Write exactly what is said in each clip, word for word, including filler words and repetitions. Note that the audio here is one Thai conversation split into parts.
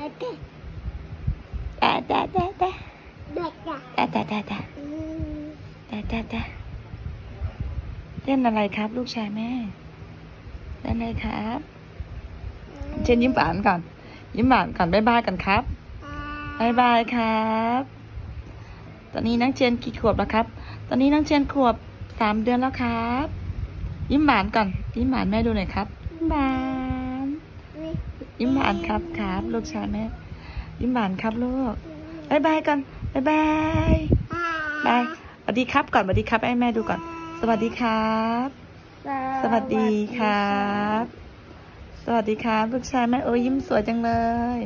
แต่แต่แต่แต่แต่แต่แต่แต่แต่แต่แต่เล่นอะไรครับลูกชายแม่เล่นอะไรครับเชนยิ้มหวานก่อนยิ้มหวานก่อนบ๊ายบายกันครับบ๊ายบายครับตอนนี้น้องเจนกี่ขวบแล้วครับตอนนี้น้องเจนขวบสามเดือนแล้วครับยิ้มหวานก่อนยิ้มหวานแม่ดูหน่อยครับยิ้มหวานยิ้มหวานครับครับลูกชายแม่ยิ้มหวานครับลูกบ๊ายบายก่อนบ๊ายบายบายสวัสดีครับก่อนสวัสดีครับให้แม่ดูก่อนสวัสดีครับสวัสดีครับสวัสดีครับลูกชายแม่โอ้ยยิ้มสวยจังเลย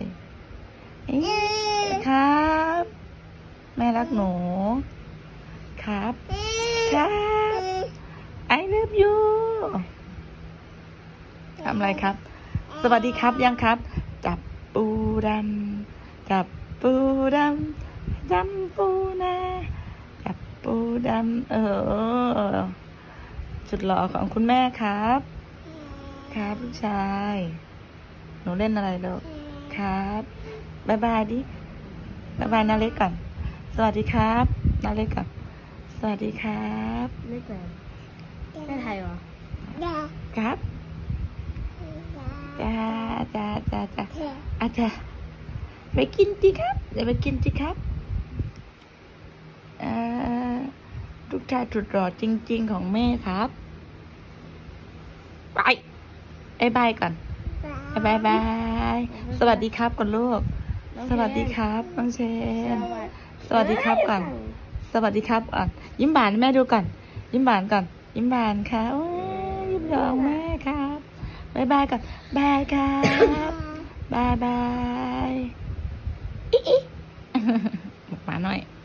ครับแม่รักหนูครับครับ I love you ทำอะไรครับสวัสดีครับยังครับจับปูดำจับปูดำจำปูนาจับปูดำเออจุดหล่อของคุณแม่ครับครับลูกชายหนูเล่นอะไรลูกครับบ๊ายบายดิบ๊ายบายนาเล็กก่อนสวัสดีครับนาเล็กก่อนสวัสดีครับเล็กก่อนไม่ไทยหรอครับจ้าจ้าจ้าจ้าอาจารย์ไปกินสิครับเดี๋ยวไปกินสิครับลูกชายสุดหล่อจริงๆของแม่ครับไปบายบายก่อนบายบายสวัสดีครับก่อนลูกสวัสดีครับน้องเชนสวัสดีครับก่อนสวัสดีครับก่อนยิ้มหวานแม่ดูก่อนยิ้มหวานก่อนยิ้มหวานค่ะยิ้มหวานแม่ครับบายบายก่อนบายครับบายบายอีอีมาหน่อย